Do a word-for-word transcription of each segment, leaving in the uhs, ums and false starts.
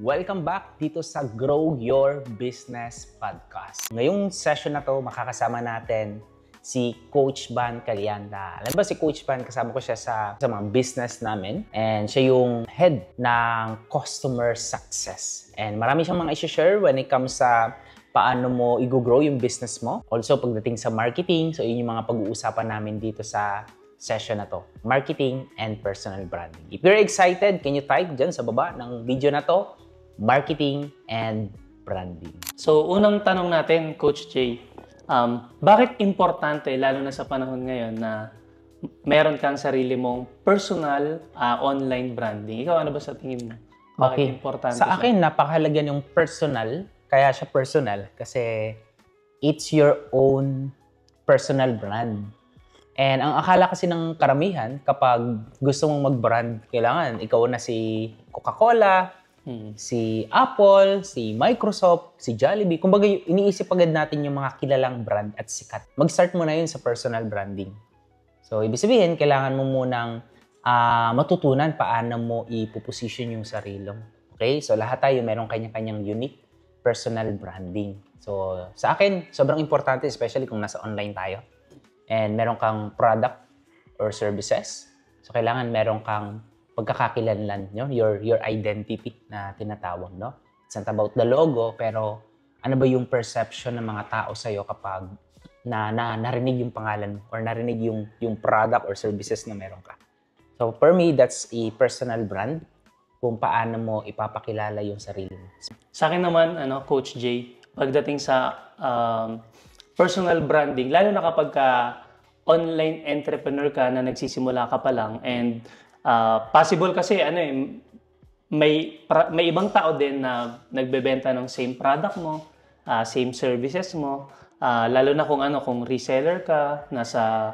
Welcome back dito sa Grow Your Business Podcast. Ngayong session na to, makakasama natin si Coach Van Calianda. Alam ba si Coach Van, kasama ko siya sa, sa mga business namin. And siya yung head ng customer success. And marami siyang mga i-share when it comes sa paano mo i-grow yung business mo. Also, pagdating sa marketing, so yun yung mga pag-uusapan namin dito sa session na to. Marketing and personal branding. If you're excited, can you type dyan sa baba ng video na to? Marketing and branding. So, unang tanong natin, Coach Jay, um, bakit importante, lalo na sa panahon ngayon, na meron kang sarili mong personal uh, online branding? Ikaw, ano ba sa tingin mo? Bakit okay. importante Sa siya? akin, napakahalaga yung personal. Kaya siya personal kasi it's your own personal brand. And ang akala kasi ng karamihan, kapag gusto mong mag-brand, kailangan ikaw na si Coca-Cola, hmm. si Apple, si Microsoft, si Jollibee. Kumbaga, iniisip agad natin yung mga kilalang brand at sikat. Mag-start mo na yun sa personal branding. So, ibig sabihin, kailangan mo munang uh, matutunan paano mo ipoposition yung sarili mo. Okay? So, lahat tayo meron kanya-kanyang unique personal branding. So, sa akin, sobrang importante, especially kung nasa online tayo. And meron kang product or services. So, kailangan meron kang pagkakakilanlan, no? your, your identity na tinatawag. No? It's not about the logo, pero ano ba yung perception ng mga tao sa'yo kapag na, na, narinig yung pangalan mo or narinig yung, yung product or services na meron ka. So, for me, that's a personal brand kung paano mo ipapakilala yung sarili mo. Sa akin naman, ano, Coach Jay, pagdating sa um, personal branding, lalo na kapag ka online entrepreneur ka na nagsisimula ka pa lang and uh, possible kasi ano eh, may, may ibang tao din na nagbebenta ng same product mo, uh, same services mo, uh, lalo na kung ano, kung reseller ka, nasa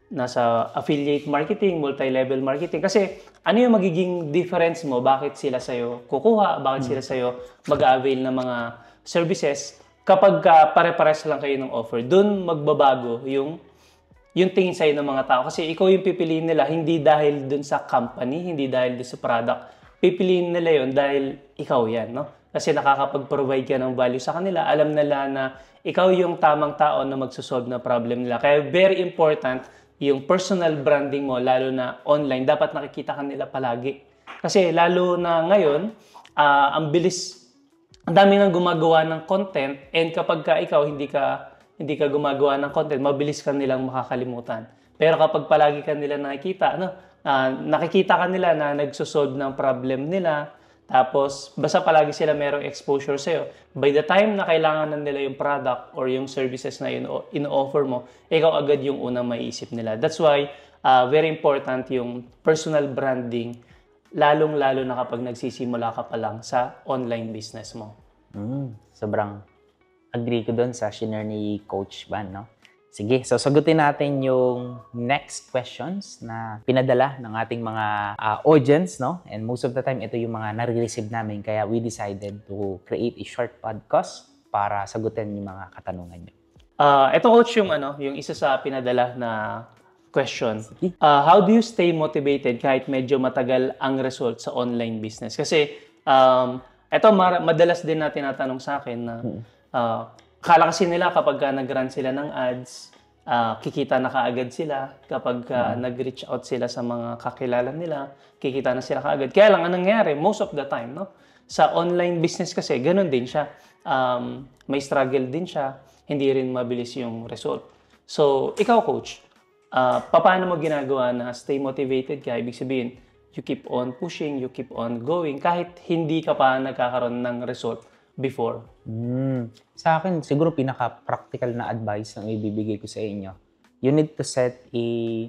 nasa affiliate marketing, multi-level marketing. Kasi ano yung magiging difference mo? Bakit sila sa'yo kukuha? Bakit sila sa'yo mag-avail ng mga services? Kapag uh, pare-pares lang kayo ng offer, dun magbabago yung, yung tingin sa'yo ng mga tao. Kasi ikaw yung pipiliin nila, hindi dahil dun sa company, hindi dahil dun sa product. Pipiliin nila yun dahil ikaw yan, no? Kasi nakakapag-provide ka ng value sa kanila. Alam nila na ikaw yung tamang tao na magsosolve na problem nila. Kaya very important yung personal branding mo, lalo na online. Dapat nakikita ka nila palagi. Kasi lalo na ngayon, uh, ang bilis. Ang dami nang gumagawa ng content and kapag ka ikaw hindi ka hindi ka gumagawa ng content, mabilis ka nilang makakalimutan. Pero kapag palagi ka nila nakikita, ano, uh, nakikita ka nila na nagso-solve ng problem nila, tapos basta palagi sila merong exposure sa'yo, by the time na kailangan na nila yung product or yung services na in-offer mo, ikaw agad yung unang maiisip nila. That's why uh, very important yung personal branding, lalong-lalo na kapag nagsisimula ka pa lang sa online business mo. Mm, sobrang agree ko doon sa shinare ni Coach Van, no? Sige, so sagutin natin yung next questions na pinadala ng ating mga uh, audience, no? And most of the time, ito yung mga nare-receive namin. Kaya we decided to create a short podcast para sagutin yung mga katanungan nyo. Uh, ito, Coach, yung, ano, yung isa sa pinadala na question. Uh, how do you stay motivated kahit medyo matagal ang result sa online business? Kasi um, ito madalas din na tinatanong sa akin na uh, kala kasi nila kapag uh, nag-run sila ng ads, uh, kikita na kaagad sila. Kapag uh, nag-reach out sila sa mga kakilala nila, kikita na sila kaagad. Kaya lang, anong nangyari? Most of the time, no? Sa online business kasi, ganun din siya. Um, may struggle din siya. Hindi rin mabilis yung result. So, ikaw, Coach, Uh, paano mo ginagawa na stay motivated ka? Ibig sabihin, you keep on pushing, you keep on going, kahit hindi ka pa nagkakaroon ng result before. Mm. Sa akin, siguro pinaka-practical na advice na ibibigay ko sa inyo. You need to set a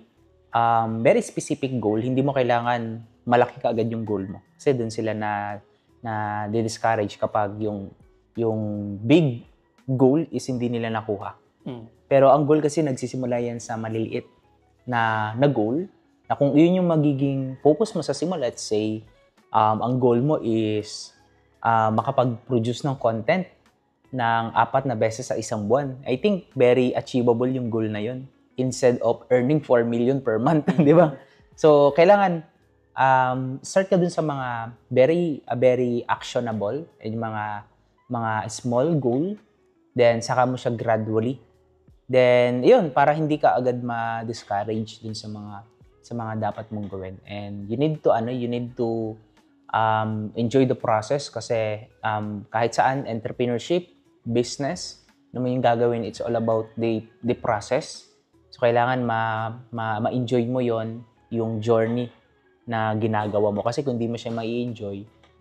um, very specific goal. Hindi mo kailangan malaki ka agad yung goal mo. Kasi dun sila na, na discourage kapag yung, yung big goal is hindi nila nakuha. Mm. Pero ang goal kasi nagsisimula yan sa maliliit na, na goal, na kung yun yung magiging focus mo sa simula, let's say, um, ang goal mo is uh, makapag-produce ng content ng apat na beses sa isang buwan. I think very achievable yung goal na yun instead of earning four million per month, di ba? So, kailangan um, start ka dun sa mga very, uh, very actionable, yung mga, mga small goal, then saka mo siya gradually. Then, yun, para hindi ka agad ma-discourage dun sa mga, sa mga dapat mong gawin. And you need to, ano, you need to um, enjoy the process kasi um, kahit saan, entrepreneurship, business, ano mo yung gagawin, it's all about the, the process. So, kailangan ma, ma, ma-enjoy mo yon yung journey na ginagawa mo. Kasi kung di mo siya ma-enjoy,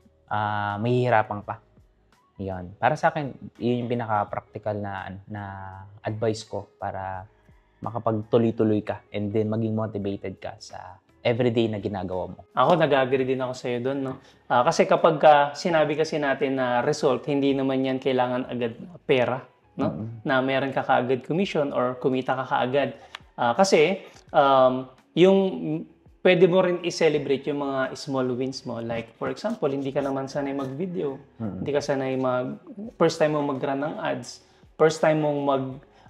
uh, mahihirapan pa. Yan. Para sa akin, yun yung pinaka-practical na, na advice ko para makapagtuloy-tuloy ka and then maging motivated ka sa everyday na ginagawa mo. Ako, nag-agree din ako sa'yo doon. No? Uh, kasi kapag ka, sinabi kasi natin na result, hindi naman yan kailangan agad pera. No? Mm-hmm. Na meron ka kaagad commission or kumita ka kaagad. Uh, kasi, um, yung pwede mo rin i-celebrate yung mga small wins mo. Like, for example, hindi ka naman sanay mag-video. Mm-hmm. Hindi ka sanay mag... First time mo mag-run ng ads. First time mong mag,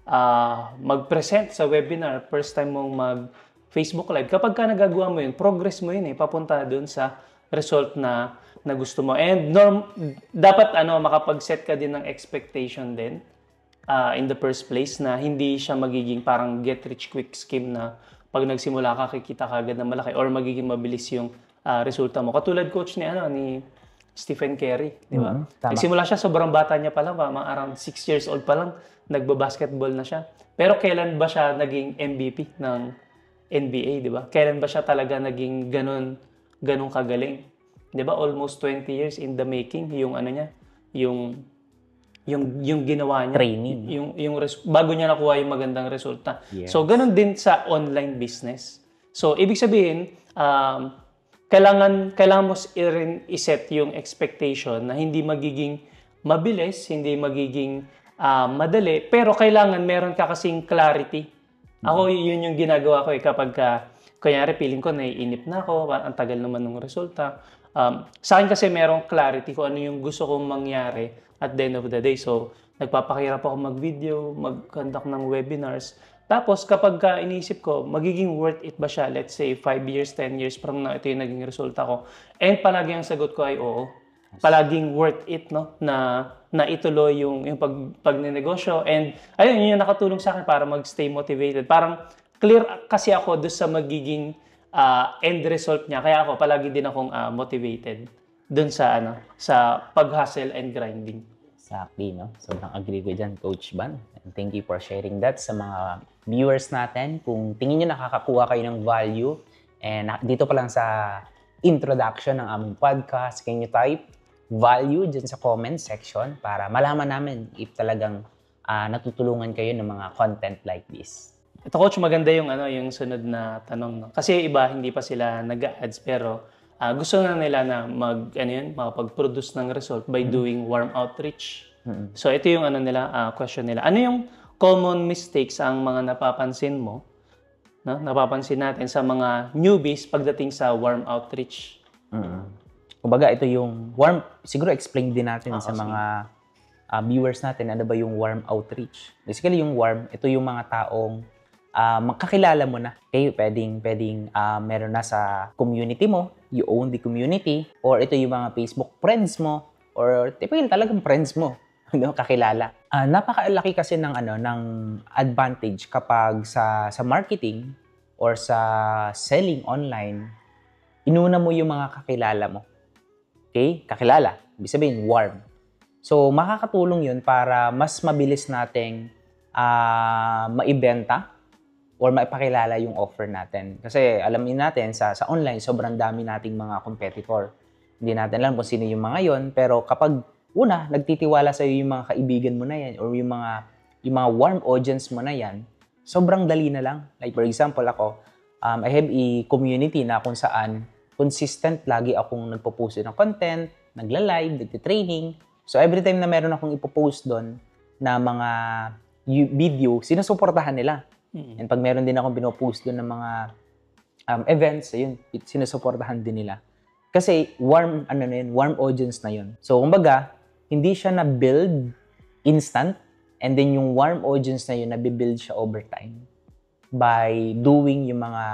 uh, mag-present sa webinar. First time mong mag-Facebook Live. Kapag ka nagagawa mo yun, progress mo yun eh. Papunta dun sa result na, na gusto mo. And norm, dapat ano, makapag-set ka din ng expectation din. Uh, in the first place na hindi siya magiging parang get rich quick scheme na pag nagsimula ka kikita ka agad na malaki or magiging mabilis yung uh, resulta mo. Katulad coach ni ano ni Stephen Curry, di ba? Mm-hmm, nagsimula siya sobrang bata niya pa lang, pa, mga around six years old pa lang, nagba-basketball na siya. Pero kailan ba siya naging M V P ng N B A, di ba? Kailan ba siya talaga naging ganun ganun kagaling? Di ba? Almost twenty years in the making yung ano niya, yung yung yung ginawa niya, training, yung yung res- bago niya nakuha yung magandang resulta. Yes. So ganun din sa online business. So ibig sabihin, um, kailangan kailangan mo rin i-set yung expectation na hindi magiging mabilis, hindi magiging uh, madali, pero kailangan meron ka kasing clarity. Mm-hmm. Ako yun yung ginagawa ko eh kapag ka, kunyari feeling ko naiinip na ako, ang tagal naman ng resulta. Um, sa akin kasi merong clarity kung ano yung gusto kong mangyari at the end of the day. So, nagpapakirap ako mag-video, mag-conduct ng webinars. Tapos, kapag ka iniisip ko, magiging worth it ba siya? Let's say, five years, ten years from now, ito yung naging resulta ko. And palagi ang sagot ko ay oo. Palaging worth it, no? Na, na ituloy yung, yung pag, pagnenegosyo. And, ayun, yun yung nakatulong sa akin para mag-stay motivated. Parang, clear kasi ako doon sa magiging uh, end result niya. Kaya ako, palagi din akong uh, motivated doon sa, ano, sa pag-hustle and grinding. Exactly, no? Sobrang agree ko dyan, Coach Van. And thank you for sharing that sa mga viewers natin. Kung tingin nyo nakakakuha kayo ng value, and dito pa lang sa introduction ng aming podcast, can you type value dyan sa comment section para malaman namin if talagang uh, natutulungan kayo ng mga content like this. Ito, Coach, maganda yung, ano, yung sunod na tanong. No? Kasi iba, hindi pa sila nag-ads, pero Uh, gusto na nila na mag, ano yun, makapag-produce ng result by mm-hmm. doing warm outreach. Mm-hmm. So, ito yung ano nila, uh, question nila. Ano yung common mistakes ang mga napapansin mo, no? Napapansin natin sa mga newbies pagdating sa warm outreach? Mm-hmm. Kumbaga, ito yung warm, siguro explain din natin ah, sa sige. mga uh, viewers natin, ano ba yung warm outreach? Basically, yung warm, ito yung mga taong Uh, magkakilala mo na. Okay, pwedeng, pwedeng uh, meron na sa community mo, you own the community, or ito yung mga Facebook friends mo, or typical talagang friends mo, no, kakilala. Uh, napakalaki kasi ng, ano, ng advantage kapag sa, sa marketing or sa selling online, inuna mo yung mga kakilala mo. Okay? Kakilala. Ibig sabihin, warm. So, makakatulong yun para mas mabilis nating uh, maibenta or maipakilala yung offer natin. Kasi alam natin, sa, sa online, sobrang dami nating mga competitor. Hindi natin alam kung sino yung mga yon, pero kapag una, nagtitiwala sa iyo yung mga kaibigan mo na yan or yung mga, yung mga warm audience mo na yan, sobrang dali na lang. Like for example, ako, um, I have a community na kung saan consistent lagi akong nagpo-post ng content, nagla-live, nagti-training. So every time na meron akong ipopost doon na mga video, sinusuportahan nila. And pag meron din akong pinopost doon ng mga um, events, ayun, sinusuportahan din nila. Kasi warm, ano na yun, warm audience na yun. So, kumbaga, hindi siya na-build instant, and then yung warm audience na yun, nabibuild siya over time by doing yung mga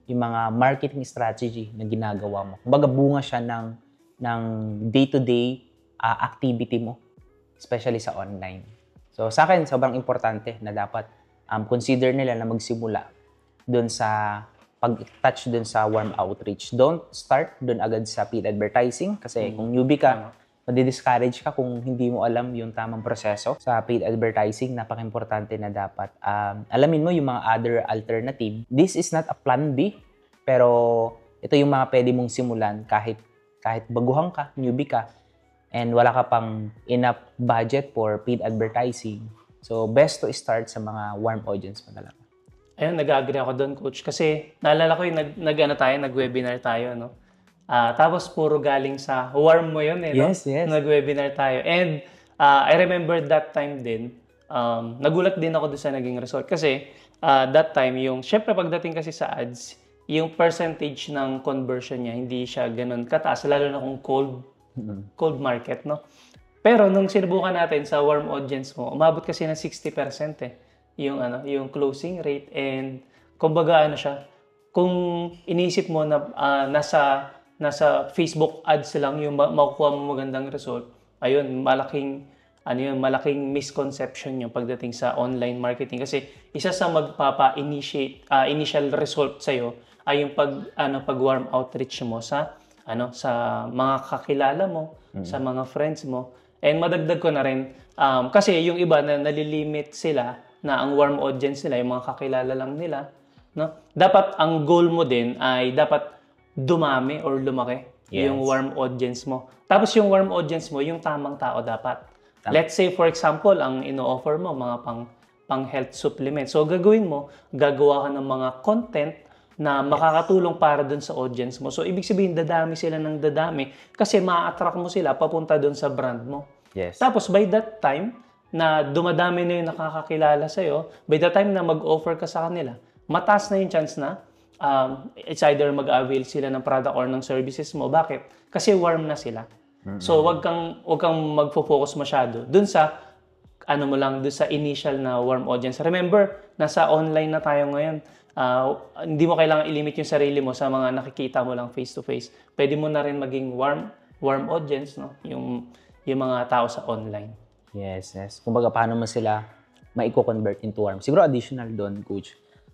yung mga marketing strategy na ginagawa mo. Kumbaga bunga siya ng, ng day-to-day uh, activity mo, especially sa online. So sa akin, sobrang importante na dapat um, consider nila na magsimula dun sa pag-touch dun sa warm outreach. Don't start dun agad sa paid advertising kasi mm. kung newbie ka, madi-discourage ka kung hindi mo alam yung tamang proseso sa paid advertising. Napaka-importante na dapat um, alamin mo yung mga other alternative. This is not a plan B, pero ito yung mga pwede mong simulan kahit kahit baguhan ka, newbie ka, and wala ka pang enough budget for paid advertising. So, best to start sa mga warm audience mo talaga. Ayun, nag-agree ako doon, Coach. Kasi naalala ko yung nag, nag ano tayo, nag-webinar tayo, no? Uh, tapos puro galing sa warm mo yun, eh, no? Yes, yes. Nag-webinar tayo. And uh, I remember that time din, um, nagulat din ako doon sa naging result. Kasi uh, that time, yung, syempre pagdating kasi sa ads, yung percentage ng conversion niya, hindi siya ganun kataas, lalo na kung cold, mm-hmm. cold market, no? Pero nung sinubukan natin sa warm audience mo, umabot kasi ng sixty percent eh. Yung ano, yung closing rate, and kumbaga ano siya, kung iniisip mo na uh, nasa nasa Facebook ads lang yung ma- makukuha mo magandang result, ayun, malaking ano yun, malaking misconception yung pagdating sa online marketing kasi isa sa magpapa-initiate uh, initial result sa iyo ay yung pag ano pag warm outreach mo sa ano sa mga kakilala mo, mm-hmm. sa mga friends mo. And madagdag ko na rin um, kasi yung iba na nalilimit sila na ang warm audience nila, yung mga kakilala lang nila, no? Dapat ang goal mo din ay dapat dumami or lumaki yes. yung warm audience mo. Tapos yung warm audience mo, yung tamang tao dapat. Tama. Let's say for example, ang ino-offer mo mga pang pang health supplement. So gagawin mo, gagawa ka ng mga content na makakatulong para dun sa audience mo. So ibig sabihin dadami sila ng dadami kasi ma-attract mo sila papunta dun sa brand mo. Yes. Tapos by that time na dumadami na yung nakakakilala sa'yo, by the time na mag-offer ka sa kanila, mataas na yung chance na um, it's either mag-avail sila ng product or ng services mo. Bakit? Kasi warm na sila. Mm-hmm. So, wag kang, wag kang magfo-focus masyado dun sa, ano mo lang, dun sa initial na warm audience. Remember, nasa online na tayo ngayon. Uh, hindi mo kailangan ilimit yung sarili mo sa mga nakikita mo lang face-to-face. Pwede mo na rin maging warm, warm audience, no? Yung, yung mga tao sa online. Yes, yes. Kumbaga, paano mo sila maiko-convert into warm? Siguro additional doon, Coach.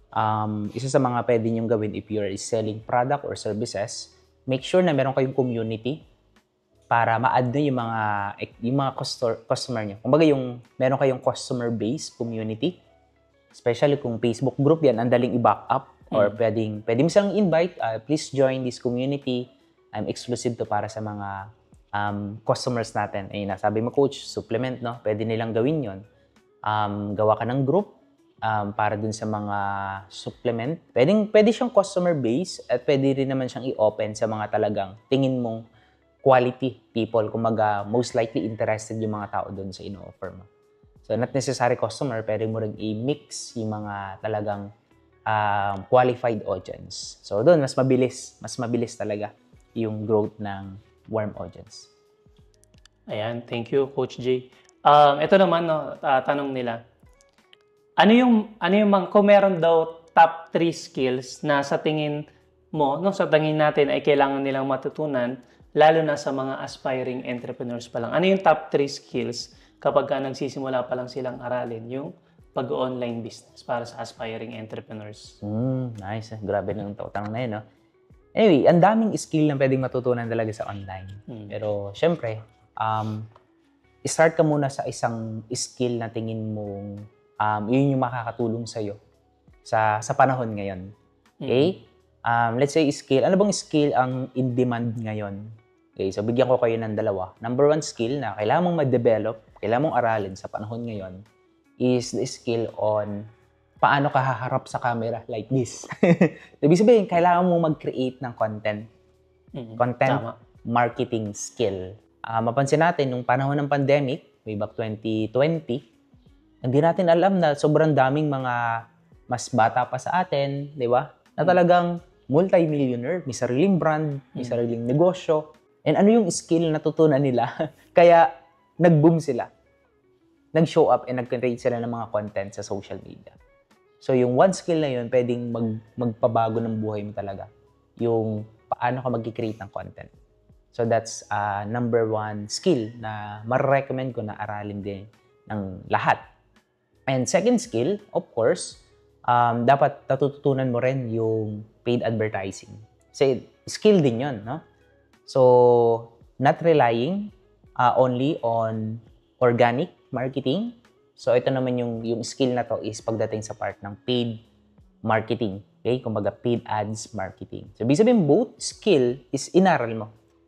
Um, isa sa mga pwede niyong gawin if you're selling product or services, make sure na meron kayong community para ma-add na yung mga, yung mga customer, customer niyo. Kumbaga, yung meron kayong customer base community, especially kung Facebook group yan, ang daling i-back up mm. or pwedeng, pwede mo silang invite, uh, please join this community. I'm exclusive to para sa mga Um, customers natin. Ayun na, sabi mo, Coach, supplement, no? Pwede nilang gawin yon. Um, gawa ka ng group um, para dun sa mga supplement. Pwedeng, pwede siyang customer base at pwede rin naman siyang i-open sa mga talagang tingin mong quality people. Kumaga, most likely interested yung mga tao dun sa ino-offer mo. So, not necessary customer, pwede mo rin i-mix yung mga talagang um, qualified audience. So, dun, mas mabilis. Mas mabilis talaga yung growth ng warm audience. Ayan, thank you, Coach Jay. Um, ito naman, no, uh, tanong nila. Ano yung, ano yung mga, kung meron daw top three skills na sa tingin mo, no, sa tingin natin ay kailangan nilang matutunan, lalo na sa mga aspiring entrepreneurs pa lang. Ano yung top three skills kapag ka nagsisimula pa lang silang aralin yung pag-online business para sa aspiring entrepreneurs? Mm, nice. Grabe nang tanong na yun, no? Anyway, ang daming skill na pwedeng matutunan talaga sa online. Hmm. Pero, syempre, um, start ka muna sa isang skill na tingin mong um, yun yung makakatulong sa'yo sa, sa panahon ngayon. Okay? Hmm. Um, let's say skill. Ano bang skill ang in-demand ngayon? Okay, so bigyan ko kayo ng dalawa. Number one skill na kailangan mong ma-develop, kailangan mong aralin sa panahon ngayon is the skill on paano ka haharap sa camera like this. Ibig sabihin, kailangan mo mag-create ng content. Mm-hmm. Content Tama. Marketing skill. Uh, mapansin natin, nung panahon ng pandemic, way back twenty twenty, hindi natin alam na sobrang daming mga mas bata pa sa atin, di ba? Na talagang multi-millionaire, may sariling brand, may sariling negosyo. And ano yung skill na natutunan nila? Kaya nag-boom sila. Nag-show up and nag-create sila ng mga content sa social media. So, yung one skill na yun, pwedeng mag, magpabago ng buhay mo talaga. Yung paano ka mag-create ng content. So, that's uh, number one skill na ma-recommend ko na aralin din ng lahat. And second skill, of course, um, dapat natututunan mo rin yung paid advertising. Kasi skill din yun, no? So, not relying uh, only on organic marketing. So, ito naman yung, yung skill na to is pagdating sa part ng paid marketing. Okay? Kumbaga, paid ads marketing. So, ibig sabihin, both skill is inaral mo.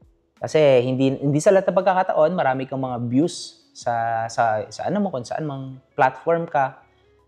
Kasi hindi, hindi sa lahat ng pagkakataon, marami kang mga views sa, sa, sa ano mo, kung saan mang platform ka.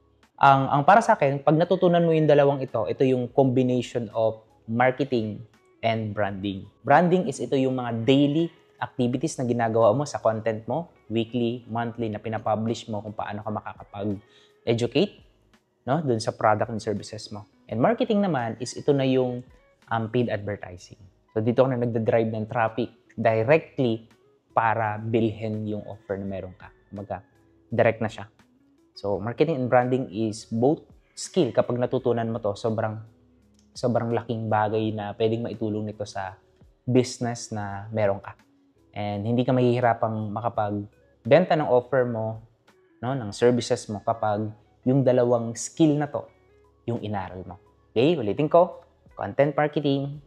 Ang, ang para sa akin, pag natutunan mo yung dalawang ito, ito yung combination of marketing and branding. Branding is ito yung mga daily activities na ginagawa mo sa content mo, weekly, monthly, na pinapublish mo kung paano ka makakapag-educate, no, dun sa product and services mo. And marketing naman is ito na yung um, paid advertising. So dito ka na nagda-drive ng traffic directly para bilhin yung offer na meron ka. Kumbaga, direct na siya. So, marketing and branding is both skill. Kapag natutunan mo to, sobrang sobrang laking bagay na pwedeng maitulong nito sa business na meron ka. And hindi ka mahihirapang makapagbenta ng offer mo, no, ng services mo kapag yung dalawang skill na to yung inaral mo. Okay, ulitin ko, content marketing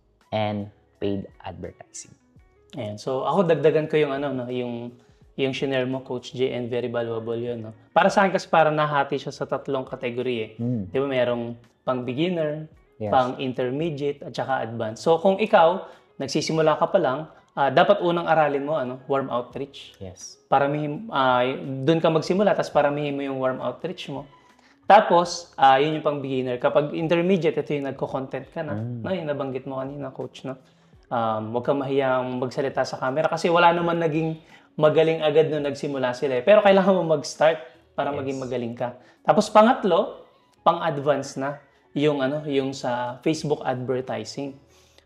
and paid advertising. Ayan. So, ako dagdagan ko yung ano, no, yung yung shinare mo, Coach J, and very valuable yun, no. Para sa akin kasi parang nahati siya sa tatlong kategory eh. Mm. Di ba, merong pang beginner, yes, pang intermediate, at saka advanced. So, kung ikaw, nagsisimula ka pa lang, uh, dapat unang aralin mo, ano, warm outreach. Yes. Paramihin, uh, doon ka magsimula, tapos paramihin mo yung warm outreach mo. Tapos, uh, yun yung pang beginner. Kapag intermediate, ito yung nagko-content ka na. Mm. No, yung nabanggit mo kanina, Coach, no? Um, huwag kang mahiyang magsalita sa camera kasi wala naman naging magaling agad nung nagsimula sila eh. Pero kailangan mo mag-start para yes, maging magaling ka. Tapos pangatlo, pang-advance na yung ano, yung sa Facebook advertising.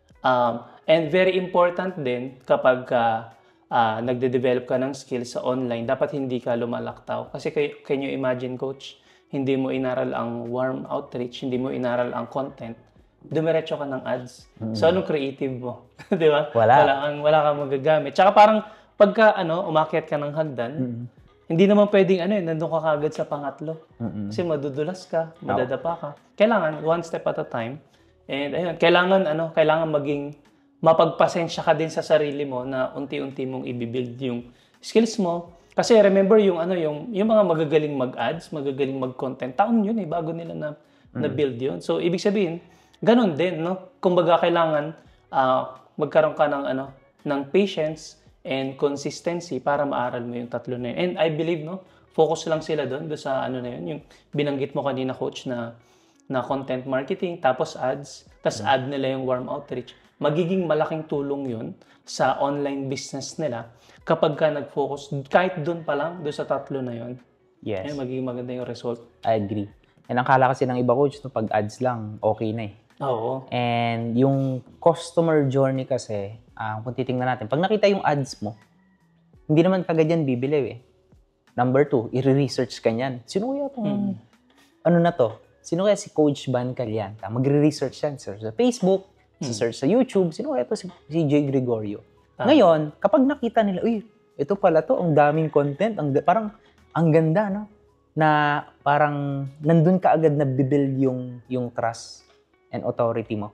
Um, and very important din kapag uh, uh, nagde-develop ka ng skills sa online, dapat hindi ka lumalaktaw. Kasi kay, can you imagine, Coach, hindi mo inaral ang warm outreach, hindi mo inaral ang content, dumiretso ka ng ads. Mm. So, anong creative mo? Di ba? Wala. Wala kang, wala kang magagamit. Tsaka parang, pagka, ano, umakyat ka ng hagdan, mm. hindi naman pwedeng, ano eh, nandun ka kagad sa pangatlo. Mm-mm. Kasi madudulas ka, madadapa ka. Kailangan, one step at a time. And, ayun, kailangan, ano, kailangan maging, mapagpasensya ka din sa sarili mo na unti-unti mong i-build yung skills mo. Kasi remember, yung, ano, yung, yung mga magagaling mag-ads, magagaling mag-content, taon yun eh, bago nila na, mm. na-build yun. So, ibig sabihin, ganun din, no? Kumbaga kailangan uh, magkaroon ka ng ano, ng patience and consistency para maaral mo yung tatlo na yun. And I believe, no, focus lang sila doon, doon sa ano na yun, yung binanggit mo kanina, Coach, na na content marketing, tapos ads, tapos mm-hmm. add nila yung warm outreach. Magiging malaking tulong yun sa online business nila kapag ka nag-focus, kahit doon pa lang, doon sa tatlo na yun. Yes. Ay, magiging maganda yung result. I agree. And ang kala kasi ng iba, Coach, no, pag ads lang, okay na eh. Oo. And yung customer journey kasi, uh, kung titingnan natin, pag nakita yung ads mo, hindi naman kagad yan bibili eh. Number two, i-research ka niyan. Sino kaya itong, hmm. ano na to? Sino kaya si Coach Van Calianta? Magre-research yan. Search sa Facebook, hmm. search sa YouTube. Sino kaya ito si, si Jay Gregorio? Ah. Ngayon, kapag nakita nila, uy, ito pala to, ang daming content, ang, parang, ang ganda, no? Na parang, nandun ka agad na bibuild yung, yung trust and authority mo.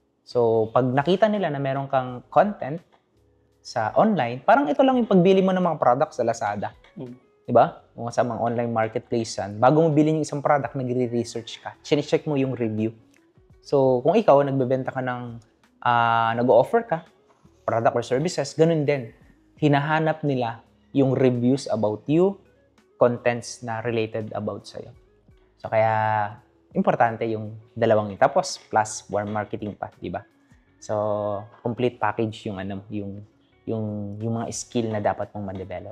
So, pag nakita nila na meron kang content sa online, parang ito lang yung pagbili mo ng mga products sa Lazada. Mm. Diba? Kung sa mga online marketplace yan, bago mo bilhin yung isang product, nagre-research ka. Chine-check mo yung review. So, kung ikaw, nagbebenta ka ng, uh, nag-o-offer ka, product or services, ganun din. Hinahanap nila yung reviews about you, contents na related about sa'yo. So, kaya, importante yung dalawang yun. Tapos, plus warm marketing pa, di ba? So, complete package yung ano, yung yung yung mga skill na dapat mong ma-develop.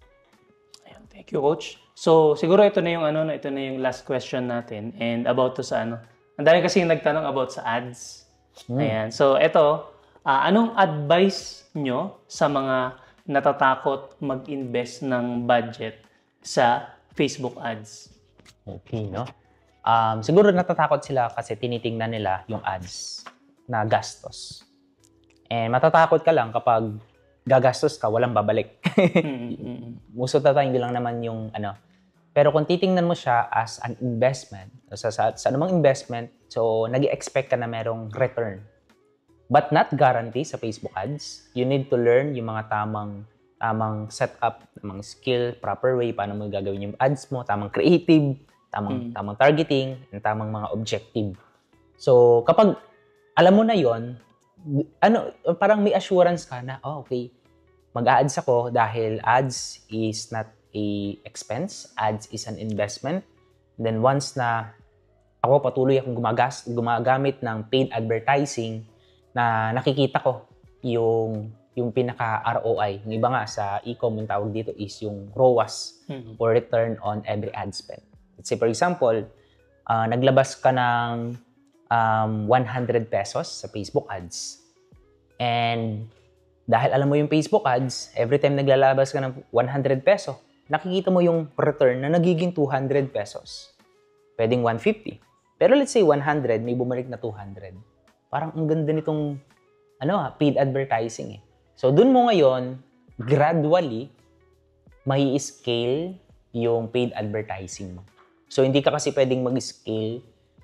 Ayun, thank you, Coach. So, siguro ito na yung ano, ito na yung last question natin and about to sa ano. Ang dami kasi yung nagtanong about sa ads. Hmm. Ayan. So, ito, uh, anong advice nyo sa mga natatakot mag-invest ng budget sa Facebook ads? Okay, no? Um, siguro natatakot sila kasi tinitingnan nila yung ads na gastos. And matatakot ka lang kapag gagastos ka, walang babalik. Mm-hmm. Most of the time, hindi lang naman yung ano. Pero kung titingnan mo siya as an investment, sa, sa, sa anumang investment, so nag-expect ka na merong return. But not guarantee sa Facebook ads. You need to learn yung mga tamang tamang setup, tamang skill, proper way, paano mo gagawin yung ads mo, tamang creative, tamang, mm. tamang targeting, and tamang mga objective. So, kapag alam mo na yon, ano, parang may assurance ka na, oh, okay, mag-a-ads ako dahil ads is not a expense, ads is an investment. Then once na ako patuloy akong gumagas, gumagamit ng paid advertising, na nakikita ko yung yung pinaka-R O I. Yung iba nga sa e-com yung tawag dito is yung R O A S, mm-hmm. or return on every ad spend. Let's say for example, uh, naglabas ka ng um, one hundred pesos sa Facebook ads. And dahil alam mo yung Facebook ads, every time naglalabas ka ng one hundred peso, nakikita mo yung return na nagiging two hundred pesos. Pwedeng one hundred fifty. Pero let's say one hundred, may bumalik na two hundred. Parang ang ganda nitong ano, paid advertising eh. So, dun mo ngayon, gradually, may scale yung paid advertising mo. So, hindi ka kasi pwedeng mag-scale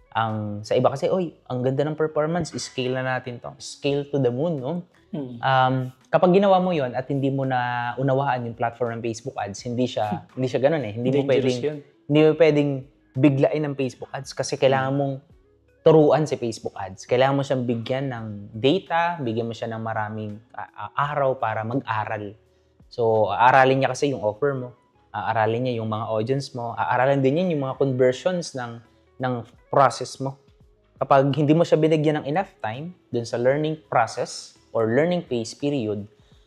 ang sa iba kasi, oy, ang ganda ng performance, scale na natin to. Scale to the moon, no? Hmm. Um, kapag ginawa mo yon at hindi mo na unawaan yung platform ng Facebook ads, hindi siya hindi siya ganoon eh. Hindi mo pwedeng yun. Hindi mo pwedeng biglain ng Facebook ads kasi kailangan mong turuan si Facebook ads. Kailangan mo siyang bigyan ng data, bigyan mo siya ng maraming uh, araw para mag-aral. So, aaralin niya kasi yung offer mo, aaralin niya yung mga audience mo, aaralin din niya yung mga conversions ng ng process mo. Kapag hindi mo siya binigyan ng enough time dun sa learning process or learning phase period,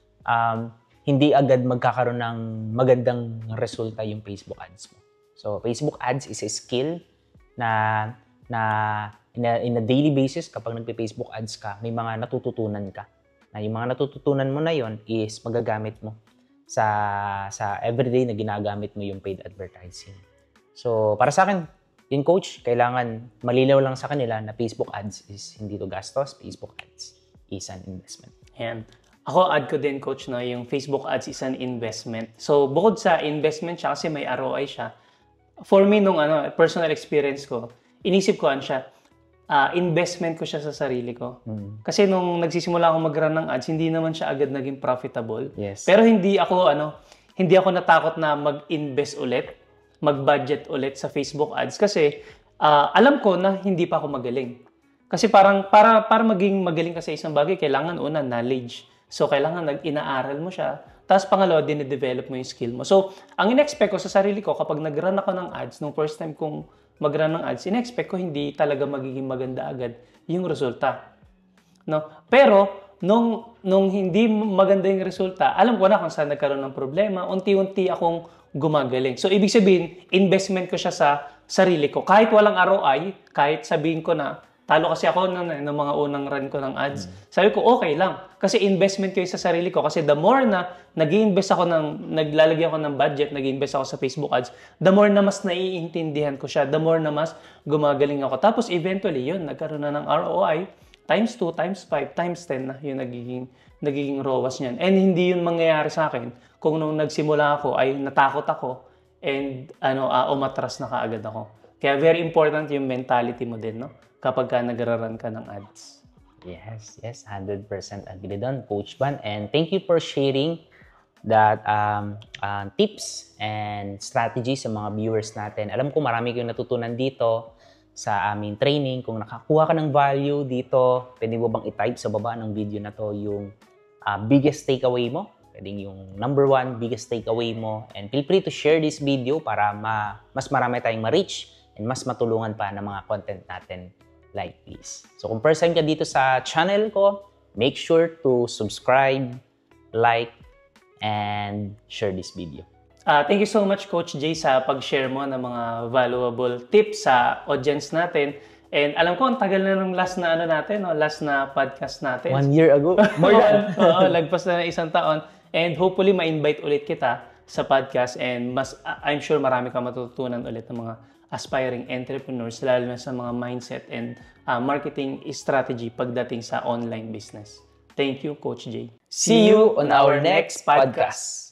um, hindi agad magkakaroon ng magandang resulta yung Facebook ads mo. So, Facebook ads is a skill na na in a, in a daily basis, kapag nagpe-Facebook ads ka, may mga natututunan ka. Na yung mga natututunan mo na yon is magagamit mo sa sa everyday na ginagamit mo yung paid advertising. So, para sa akin, yung coach, kailangan malinaw lang sa kanila na Facebook ads is hindi to gastos, Facebook ads is an investment. And ako, add ko din, coach, no, yung Facebook ads is an investment. So, bukod sa investment siya, kasi may R O I siya, for me, nung ano, personal experience ko, inisip ko an siya, uh, investment ko siya sa sarili ko. Mm. Kasi nung nagsisimula ako mag-run ng ads, hindi naman siya agad naging profitable. Yes. Pero hindi ako, ano, hindi ako natakot na mag-invest ulit, mag-budget ulit sa Facebook ads kasi uh, alam ko na hindi pa ako magaling. Kasi parang para para maging magaling ka sa isang bagay, kailangan una knowledge. So kailangan nag-inaaral mo siya. Tapos pangalawa, dine-develop mo yung skill mo. So ang in-expect ko sa sarili ko kapag nag-run ako ng ads, nung first time kong mag-run ng ads, in-expect ko hindi talaga magiging maganda agad yung resulta. No? Pero nung nung hindi maganda yung resulta, alam ko na kung saan nagkaroon ng problema, unti-unti akong gumagaling. So, ibig sabihin, investment ko siya sa sarili ko. Kahit walang R O I, kahit sabihin ko na, talo kasi ako ng, ng mga unang run ko ng ads, mm. sabi ko, okay lang. Kasi investment ko yung sa sarili ko. Kasi the more na nag-i-invest ako ng, naglalagay ako ng budget, nag-i-invest ako sa Facebook ads, the more na mas naiintindihan ko siya, the more na mas gumagaling ako. Tapos, eventually, yun, nagkaroon na ng R O I, times two, times five, times ten na yung nagiging, nagiging R O A S niyan. And hindi yun mangyayari sa akin kung nung nagsimula ako ay natakot ako and ano uh, umatras na kaagad ako. Kaya very important yung mentality mo din, no? Kapag ka nagra-run ka ng ads. Yes, yes, one hundred percent agree doon, Coach Van. And thank you for sharing that um, uh, tips and strategies sa mga viewers natin. Alam ko marami kayong natutunan dito sa aming training. Kung nakakuha ka ng value dito, pwede mo bang i-type sa baba ng video na to yung uh, biggest takeaway mo? Pwedeng yung number one, biggest takeaway mo. And feel free to share this video para ma mas marami tayong ma-reach and mas matulungan pa ng mga content natin like this. So kung first time ka dito sa channel ko, make sure to subscribe, like, and share this video. Uh, thank you so much, Coach Jay, sa pag-share mo ng mga valuable tips sa audience natin. And alam ko, ang tagal na ng last na ano natin, no? Last na podcast natin. One year ago. More than. Oo, lagpas na ng isang taon. And hopefully, ma-invite ulit kita sa podcast. And mas, I'm sure marami ka matututunan ulit ng mga aspiring entrepreneurs, lalo na sa mga mindset and uh, marketing strategy pagdating sa online business. Thank you, Coach Jay. See you on our next podcast.